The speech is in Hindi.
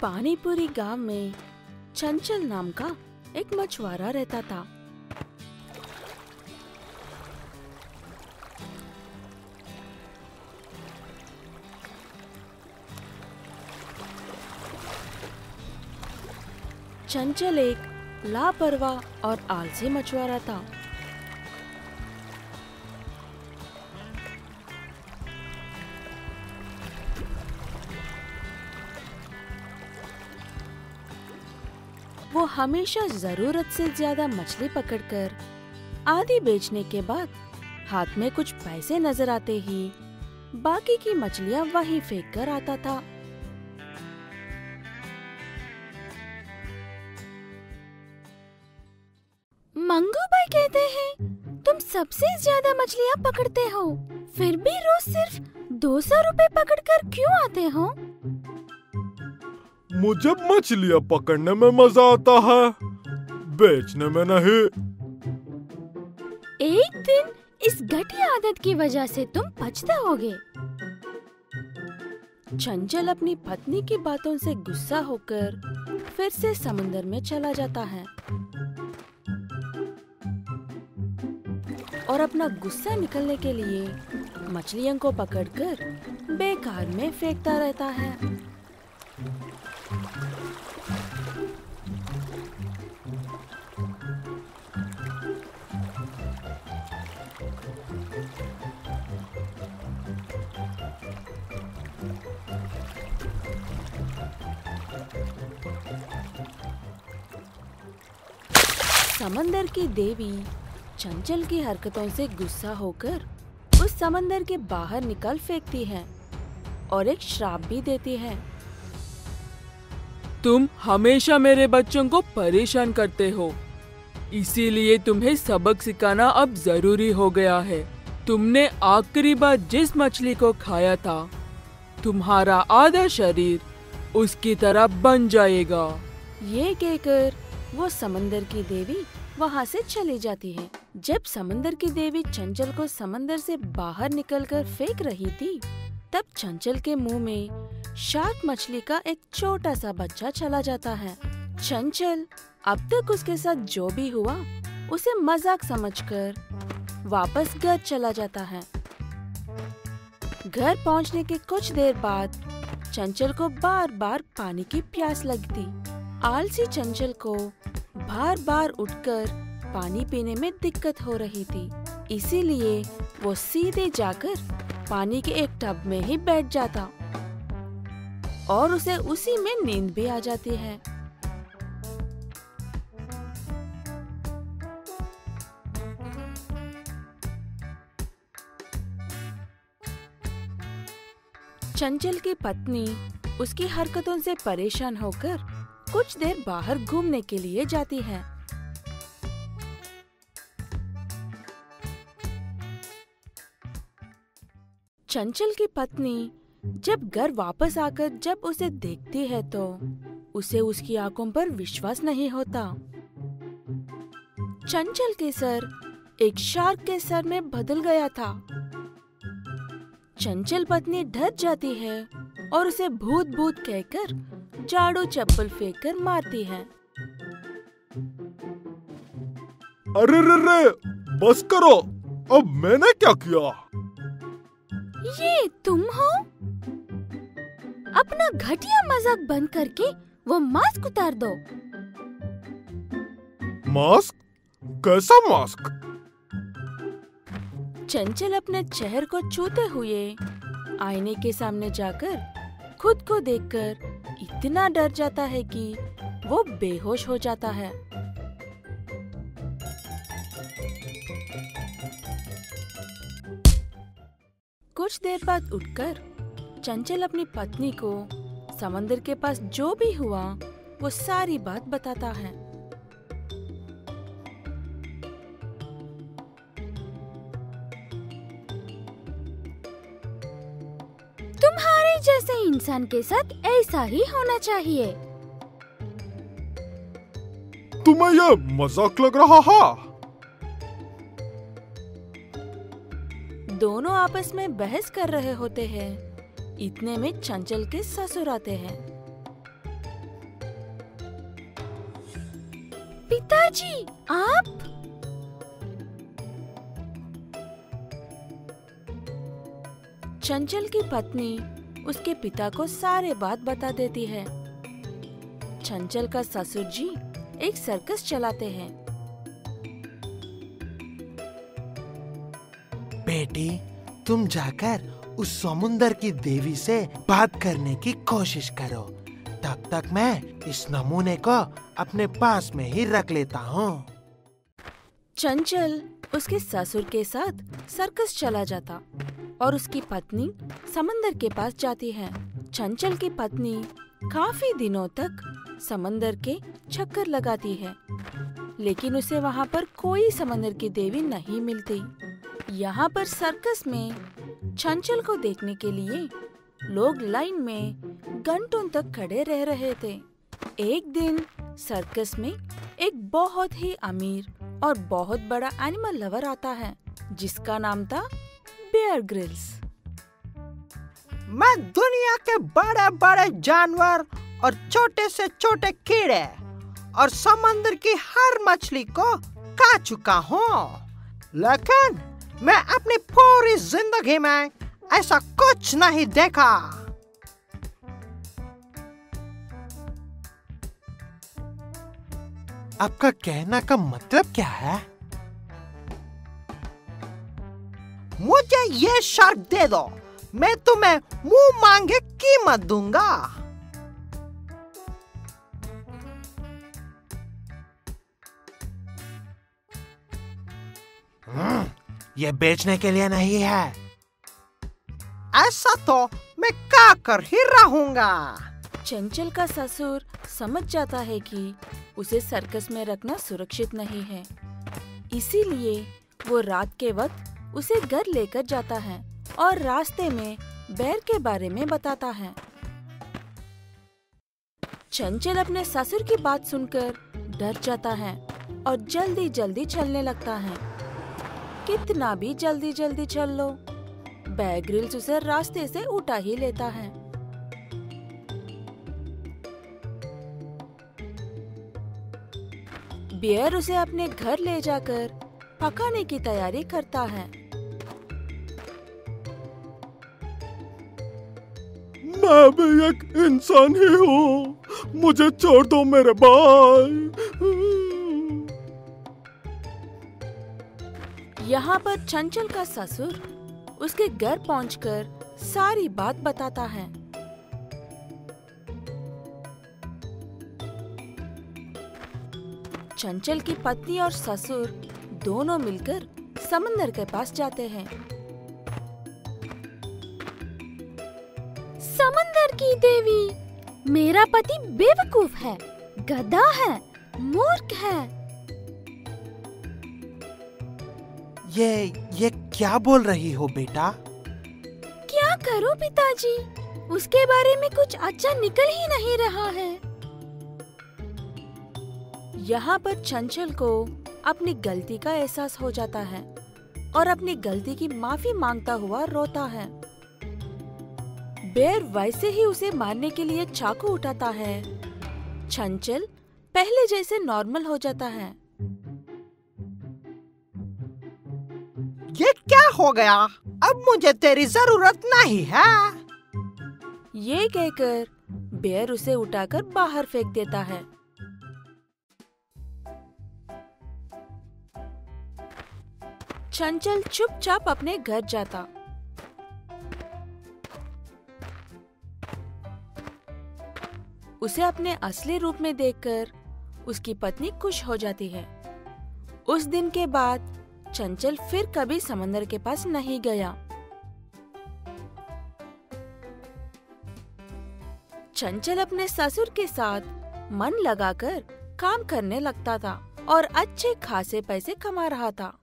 पानीपुरी गांव में चंचल नाम का एक मछुआरा रहता था। चंचल एक लापरवाह और आलसी मछुआरा था। वो हमेशा जरूरत से ज्यादा मछली पकड़कर आधी बेचने के बाद हाथ में कुछ पैसे नजर आते ही बाकी की मछलियां वहीं फेंक कर आता था। मंगू भाई कहते हैं तुम सबसे ज्यादा मछलियां पकड़ते हो, फिर भी रोज सिर्फ 200 रुपए पकड़कर क्यों आते हो? मुझे मछलियाँ पकड़ने में मजा आता है, बेचने में नहीं। एक दिन इस घटिया आदत की वजह से तुम पछताओगे। चंचल अपनी पत्नी की बातों से गुस्सा होकर फिर से समुद्र में चला जाता है और अपना गुस्सा निकलने के लिए मछलियों को पकड़कर बेकार में फेंकता रहता है। समंदर की देवी चंचल की हरकतों से गुस्सा होकर उस समंदर के बाहर निकाल फेंकती है और एक श्राप भी देती है। तुम हमेशा मेरे बच्चों को परेशान करते हो, इसीलिए तुम्हें सबक सिखाना अब जरूरी हो गया है। तुमने आखिरी बार जिस मछली को खाया था, तुम्हारा आधा शरीर उसकी तरह बन जाएगा। ये कहकर वो समंदर की देवी वहाँ से चली जाती है। जब समंदर की देवी चंचल को समंदर से बाहर निकलकर फेंक रही थी, तब चंचल के मुंह में शार्क मछली का एक छोटा सा बच्चा चला जाता है। चंचल अब तक उसके साथ जो भी हुआ उसे मजाक समझकर वापस घर चला जाता है। घर पहुंचने के कुछ देर बाद चंचल को बार बार पानी की प्यास लगती। आलसी चंचल को बार बार उठकर पानी पीने में दिक्कत हो रही थी, इसीलिए वो सीधे जाकर पानी के एक टब में ही बैठ जाता और उसे उसी में नींद भी आ जाती है। चंचल की पत्नी उसकी हरकतों से परेशान होकर कुछ देर बाहर घूमने के लिए जाती है। चंचल की पत्नी जब घर वापस आकर जब उसे देखती है तो उसे उसकी आंखों पर विश्वास नहीं होता। चंचल के सर एक शार्क के सर में बदल गया था। चंचल पत्नी डर जाती है और उसे भूत भूत कहकर झाड़ू चप्पल फेंक कर मारती है। अरे रे रे, बस करो, अब मैंने क्या किया? ये तुम हो? अपना घटिया मजाक बंद करके वो मास्क उतार दो। मास्क? कैसा मास्क? चंचल अपने चेहरे को छूते हुए आईने के सामने जाकर खुद को देखकर इतना डर जाता है कि वो बेहोश हो जाता है। कुछ देर बाद उठकर चंचल अपनी पत्नी को समंदर के पास जो भी हुआ वो सारी बात बताता है। तुम्हारे जैसे इंसान के साथ ऐसा ही होना चाहिए। तुम्हें यह मजाक लग रहा है? दोनों आपस में बहस कर रहे होते हैं। इतने में चंचल के ससुर आते हैं। पिताजी, आप? चंचल की पत्नी उसके पिता को सारे बात बता देती है। चंचल का ससुर जी एक सर्कस चलाते हैं। बेटी, तुम जाकर उस समुंदर की देवी से बात करने की कोशिश करो। तब तक मैं इस नमूने को अपने पास में ही रख लेता हूँ। चंचल उसके ससुर के साथ सर्कस चला जाता और उसकी पत्नी समंदर के पास जाती है। चंचल की पत्नी काफी दिनों तक समंदर के चक्कर लगाती है, लेकिन उसे वहाँ पर कोई समंदर की देवी नहीं मिलती। यहाँ पर सर्कस में चंचल को देखने के लिए लोग लाइन में घंटों तक खड़े रह रहे थे। एक दिन सर्कस में एक बहुत ही अमीर और बहुत बड़ा एनिमल लवर आता है, जिसका नाम था बेयर ग्रिल्स। मैं दुनिया के बड़े बड़े जानवर और छोटे से छोटे कीड़े और समंदर की हर मछली को खा चुका हूँ, लेकिन मैं अपनी पूरी जिंदगी में ऐसा कुछ नहीं देखा। आपका कहने का मतलब क्या है? मुझे ये शार्क दे दो, मैं तुम्हें मुंह मांगे कीमत दूंगा। ये बेचने के लिए नहीं है। ऐसा तो मैं क्या कर ही रहूंगा। चंचल का ससुर समझ जाता है कि उसे सर्कस में रखना सुरक्षित नहीं है, इसीलिए वो रात के वक्त उसे घर लेकर जाता है और रास्ते में बेर के बारे में बताता है। चंचल अपने ससुर की बात सुनकर डर जाता है और जल्दी जल्दी चलने लगता है। कितना भी जल्दी जल्दी चल लो, बेयर ग्रिल्स उसे रास्ते से उठा ही लेता है। बेयर उसे अपने घर ले जाकर पकाने की तैयारी करता है। मैं भी एक इंसान ही हूँ, मुझे छोड़ दो मेरे भाई। यहाँ पर चंचल का ससुर उसके घर पहुंचकर सारी बात बताता है। चंचल की पत्नी और ससुर दोनों मिलकर समंदर के पास जाते हैं। समंदर की देवी, मेरा पति बेवकूफ है, गधा है, मूर्ख है। ये क्या बोल रही हो बेटा? क्या करूं पिताजी, उसके बारे में कुछ अच्छा निकल ही नहीं रहा है। यहाँ पर चंचल को अपनी गलती का एहसास हो जाता है और अपनी गलती की माफी मांगता हुआ रोता है। बेयर वैसे ही उसे मारने के लिए चाकू उठाता है। चंचल पहले जैसे नॉर्मल हो जाता है। ये क्या हो गया? अब मुझे तेरी जरूरत नहीं है। ये कहकर बेयर उसे उठाकर बाहर फेंक देता है। चंचल चुपचाप अपने घर जाता। उसे अपने असली रूप में देखकर उसकी पत्नी खुश हो जाती है। उस दिन के बाद चंचल फिर कभी समंदर के पास नहीं गया। चंचल अपने ससुर के साथ मन लगाकर काम करने लगता था और अच्छे खासे पैसे कमा रहा था।